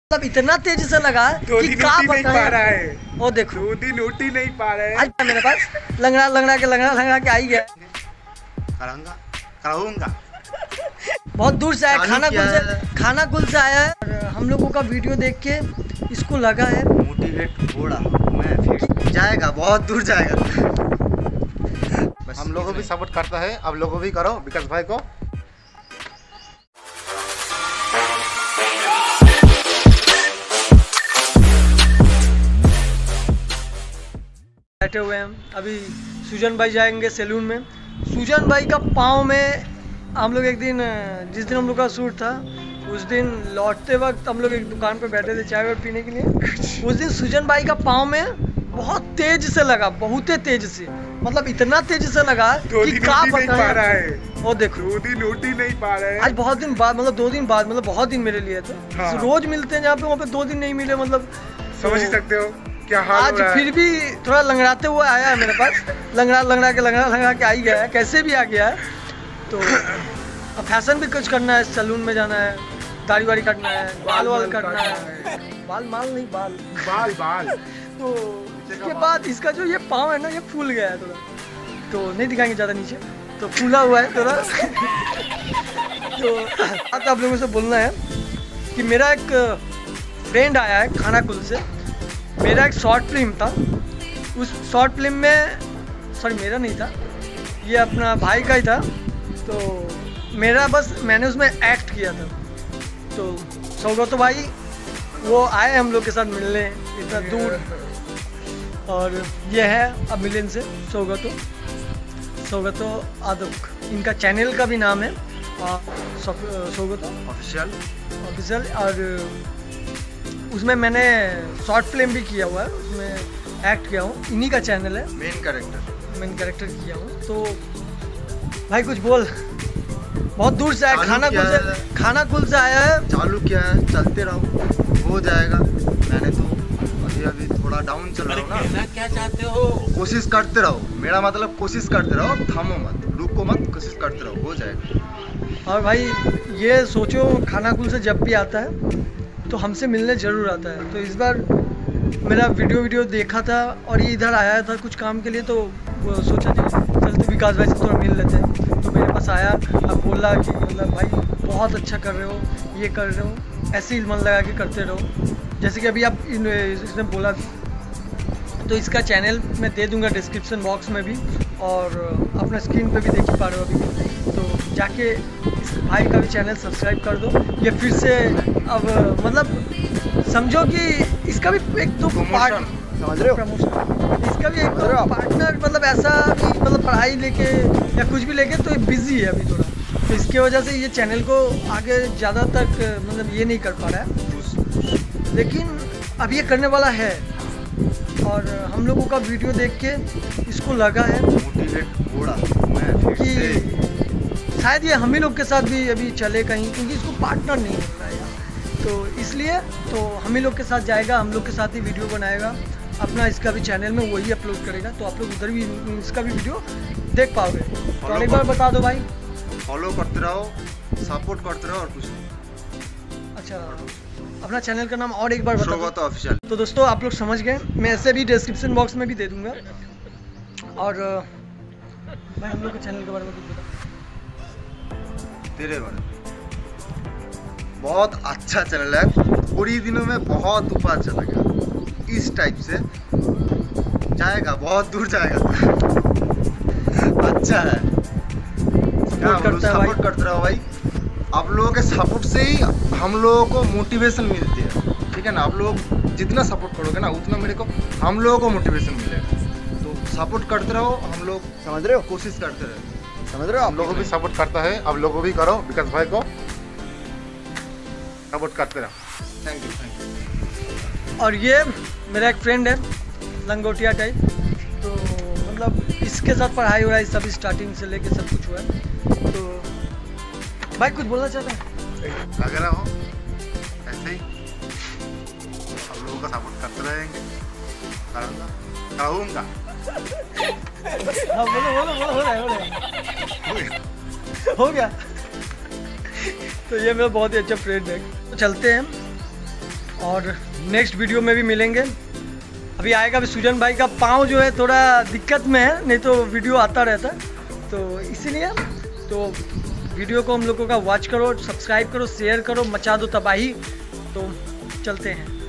मतलब इतना तेजी से लगा कि क्या नहीं पा रहा है। वो देखो 2 दिन उठ ही नहीं पा रहे आज मेरे पास लंगड़ा के आ ही गया। कराऊंगा बहुत दूर से आया, खाना कुल से आया है और हम लोगों का वीडियो देख के इसको लगा है मोटिवेट हो रहा मैं, फिर जाएगा, बहुत दूर जाएगा। हम लोगों भी सपोर्ट करता है, आप लोगों भी करो विकास भाई को। बैठे हुए हैं अभी। सुजन भाई जाएंगे सैलून में। सुजन भाई का पाँव में हम लोग एक दिन, जिस दिन हम लोग का शूट था उस दिन लौटते वक्त हम लोग एक दुकान पे बैठे थे चाय पीने के लिए। उस दिन सुजन भाई का पाँव में बहुत तेज से लगा, बहुत तेज से, मतलब इतना तेज से लगा कि क्या बताएं। वो देखो 2 दिन उठ ही नहीं पा रहे। आज बहुत दिन बाद, मतलब 2 दिन बाद, मतलब बहुत दिन मेरे लिए तो हाँ। रोज मिलते हैं जहाँ पे, वहाँ पे 2 दिन नहीं मिले, मतलब समझ ही सकते हो क्या हाल आज हो रहा है। फिर भी थोड़ा लंगड़ाते हुए आया है मेरे पास। लंगड़ा के आ ही गया है, कैसे भी आ गया है। तो अब फैशन भी कुछ करना है, सैलून में जाना है, दाढ़ी वाड़ी काटना है, बाल काटना है, बाल। तो इसके बाद इसका जो ये पाँव है ना, ये फूल गया है थोड़ा, तो नहीं दिखाएंगे ज़्यादा नीचे, तो फूला हुआ है थोड़ा। तो आप लोगों से बोलना है कि मेरा एक फ्रेंड आया है खानाकुल से। मेरा एक शॉर्ट फिल्म था, उस शॉर्ट फिल्म में, सॉरी मेरा नहीं था, ये अपना भाई का ही था। तो मैंने उसमें एक्ट किया था। तो सौगतो भाई वो आए हम लोग के साथ मिलने इतना दूर, और ये है अब मिले इनसे सौगतो आदम, इनका चैनल का भी नाम है सौगतो ऑफिशियल। और उसमें मैंने शॉर्ट फिल्म भी किया हुआ है, उसमें एक्ट किया हूँ, इन्हीं का चैनल है, मेन कैरेक्टर किया हूँ। तो भाई कुछ बोल, बहुत दूर से आया, खानाकुल से आया है। चालू किया है, चलते रहो, हो जाएगा। मैंने तो अभी थोड़ा डाउन चल रहा हूँ ना। क्या चाहते हो? कोशिश करते रहो, मेरा मतलब कोशिश करते रहो, थमो मत, रुको मत, कोशिश करते रहो, हो जाएगा। और भाई ये सोचो, खानाकुल से जब भी आता है तो हमसे मिलने ज़रूर आता है। तो इस बार मेरा वीडियो देखा था और ये इधर आया था कुछ काम के लिए, तो वो सोचा चलते विकास भाई से थोड़ा मिल लेते हैं। तो मेरे पास आया, अब बोला कि मतलब भाई बहुत अच्छा कर रहे हो, ये कर रहे हो, ऐसे ही मन लगा के करते रहो। जैसे कि अभी आप इसने बोला, तो इसका चैनल मैं दे दूंगा डिस्क्रिप्शन बॉक्स में भी, और अपना स्क्रीन पे भी देख ही पा रहे हो अभी। तो जाके इस भाई का भी चैनल सब्सक्राइब कर दो। ये फिर से अब मतलब समझो कि इसका भी एक तो पार्ट, समझ रहे हो, प्रमोशन, इसका भी एक तो पार्टनर, मतलब ऐसा भी, मतलब पढ़ाई लेके या कुछ भी लेके तो बिजी है अभी थोड़ा, तो इसकी वजह से ये चैनल को आगे ज़्यादा तक मतलब ये नहीं कर पा रहा है, लेकिन अब ये करने वाला है। और हम लोगों का वीडियो देख के इसको लगा है मोटिवेट हो रहा मैं, कि शायद ये हम ही लोग के साथ भी अभी चले कहीं, क्योंकि इसको पार्टनर नहीं मिल रहा है यार, तो इसलिए तो हम ही लोग के साथ जाएगा, हम लोग के साथ ही वीडियो बनाएगा अपना, इसका भी चैनल में वही अपलोड करेगा, तो आप लोग उधर भी इसका भी वीडियो देख पाओगे। तो एक बार बता दो भाई, फॉलो करते रहो, सपोर्ट करते रहो, और कुछ नहीं। अच्छा, अपना चैनल का नाम और एक बार बता दो। ऑफिशियल। तो दोस्तों आप लोग समझ गए, मैं ऐसे भी डिस्क्रिप्शन बॉक्स में भी दे दूंगा। और भाई हम लोग के चैनल के बारे में कुछ बता। तेरे बारे बहुत अच्छा चैनल है, थोड़ी दिनों में बहुत ऊपर चला गया, इस टाइप से जाएगा, बहुत दूर जाएगा। अच्छा है, सपोर्ट करते रहो भाई। आप लोगों के सपोर्ट से ही हम लोगों को मोटिवेशन मिलती है, ठीक है ना। आप लोग जितना सपोर्ट करोगे ना, उतना मेरे को, हम लोगों को मोटिवेशन मिलेगा। तो सपोर्ट करते रहो, हम लोग, समझ रहे हो, कोशिश करते रहो, समझ रहे हो। हम लोगों भी सपोर्ट करता है, आप लोगों भी करो विकास भाई को सपोर्ट करते रहो। Thank you. और ये मेरा एक फ्रेंड है, लंगोटिया टाइप, तो मतलब इसके साथ पढ़ाई हो रहा है, सब स्टार्टिंग से लेके सब कुछ हुआ है। तो भाई कुछ बोलना चाहता है? अगर हो ऐसे ही हम लोगों का सपोर्ट करते रहेंगे, कराऊंगा। हाँ बोलो, हो गया। तो ये मेरा बहुत ही अच्छा फ्रेंड है। तो चलते हैं और नेक्स्ट वीडियो में भी मिलेंगे। अभी आएगा अभी सुजन भाई का पाँव जो है थोड़ा दिक्कत में है, नहीं तो वीडियो आता रहता, तो इसीलिए तो वीडियो को हम लोगों का वॉच करो, सब्सक्राइब करो, शेयर करो, मचा दो तबाही। तो चलते हैं।